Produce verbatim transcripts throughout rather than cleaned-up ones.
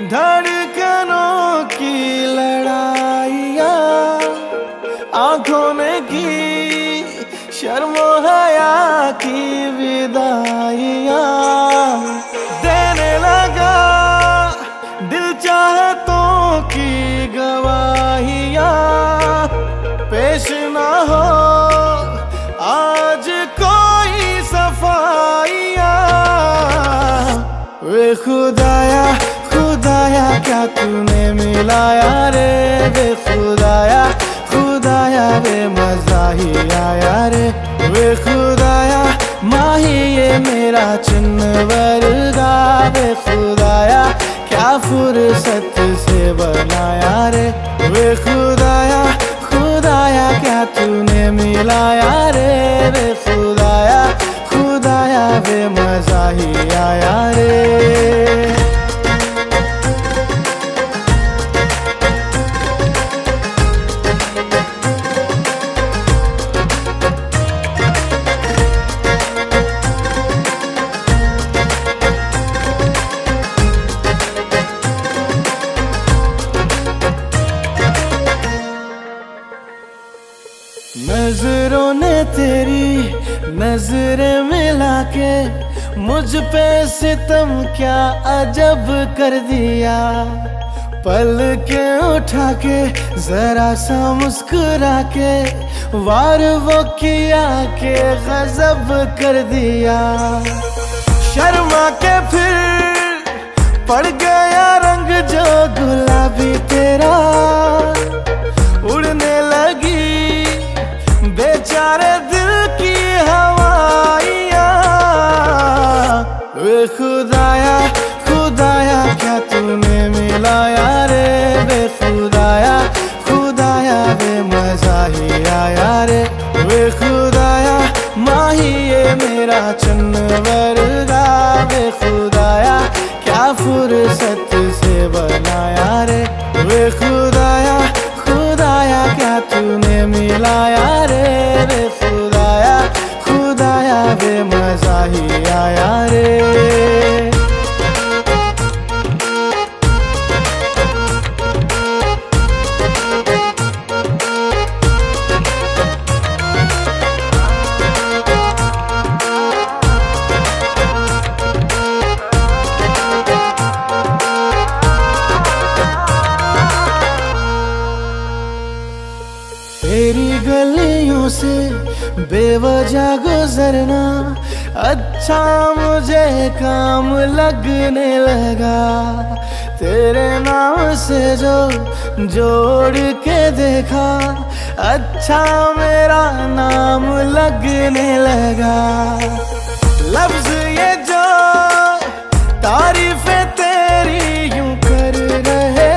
धड़कनों की लड़ाइया, आंखों ने की शर्मो हया की विदाइया, देने लगा दिल चाहतों की गवाहिया, पेश ना हो आज कोई सफाइया। वे खुदाया खुदाया क्या तूने मिलाया रे, वे खुदाया खुदाया वे मजा ही आया रे, वे खुदाया माही ये मेरा चिन्ह वर्गा, वे खुदाया क्या फुर्सत से बनाया रे, वे खुदाया खुदाया क्या तूने मिलाया रे, वे खुदाया खुदाया वे मजा ही आया रे। नजरों ने तेरी नजरें मिला के मुझ पे सितम क्या अजब कर दिया, पल के उठा के जरा सा मुस्कुरा के वार वो किया के गजब कर दिया, शर्मा के फिर पड़ गया रंग जो गुलाबी तेरा, उड़ने लगी बेचारे दिल की हवाइया। वे खुदाया खुदाया क्या तूने मिलाया रे, वे खुदाया खुदाया वे मजा ही आया रे, वे खुदाया माही ये मेरा चन्न वर्गा, वे खुदाया क्या फुर्सत से बनाया रे, वे खुदाया खुदाया क्या तूने मिलाया रे, वे खुदाया खुदाया वे मजा ही आया रे। तेरी गलियों से बेवजह गुजरना अच्छा मुझे काम लगने लगा, तेरे नाम से जो जोड़ के देखा अच्छा मेरा नाम लगने लगा, लफ्ज ये जो तारीफें तेरी यूं कर रहे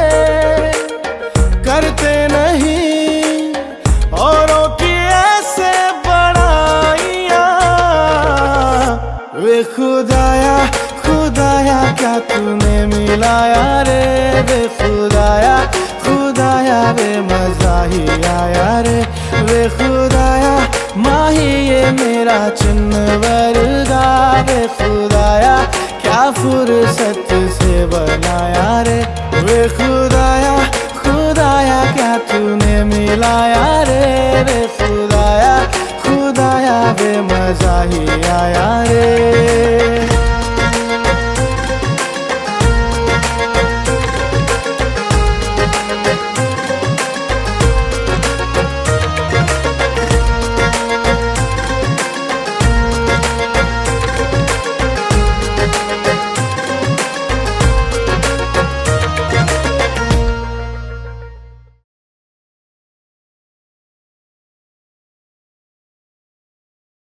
करते नहीं औरों की ऐसे बड़ाइयाँ। वे खुदाया खुदाया क्या तूने मिलाया रे, वे खुदाया खुदाया वे मजा ही आया रे, वे खुदाया माही ये मेरा चिन्ह वर्गा, वे खुदाया क्या फुर्सत से बनाया रे, वे खुदाया खुदाया क्या तूने मिलाया रे, वे खुदाया खुदाया वे मजा ही आया